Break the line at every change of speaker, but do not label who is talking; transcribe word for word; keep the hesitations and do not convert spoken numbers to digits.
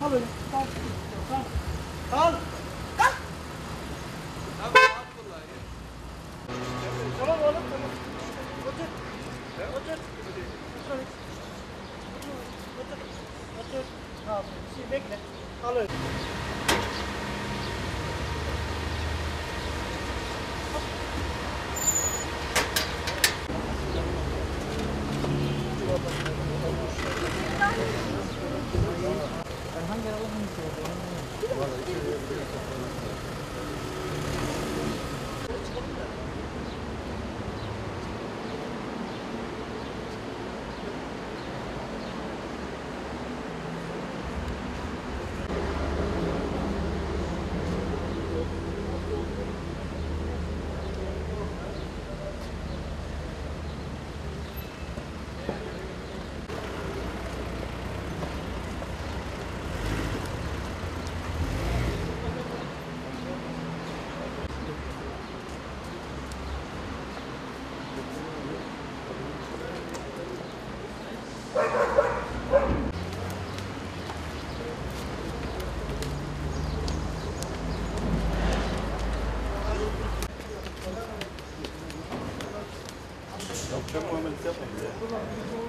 Al öyle. Kalk. Kalk. Kalk. Kalk.
Abi Abdullah ya.
Tamam oğlum tamam. Otur. Otur. Otur. Otur. Otur. Ne yapıyorsun? Şimdi bekle. Al öyle. Ben hangi aralar hangisi oldu?
Çok muamelesi yapmayın ya.